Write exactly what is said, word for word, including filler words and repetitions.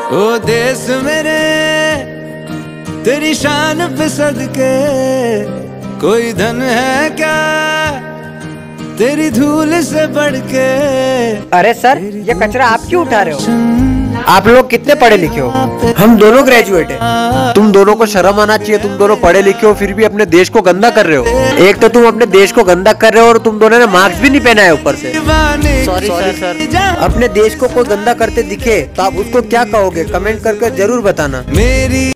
ओ देश मेरे तेरी शान पे सदके, कोई धन है क्या तेरी धूल से बढ़ के। अरे सर, ये कचरा आप क्यों उठा रहे हो? आप लोग कितने पढ़े लिखे हो? हम दोनों ग्रेजुएट हैं। तुम दोनों को शर्म आना चाहिए, तुम दोनों पढ़े लिखे हो फिर भी अपने देश को गंदा कर रहे हो। एक तो तुम अपने देश को गंदा कर रहे हो और तुम दोनों ने मार्क्स भी नहीं पहना है ऊपर से। सॉरी सर सर अपने देश को कोई गंदा करते दिखे तो आप उसको क्या कहोगे? कमेंट करके जरूर बताना। मेरी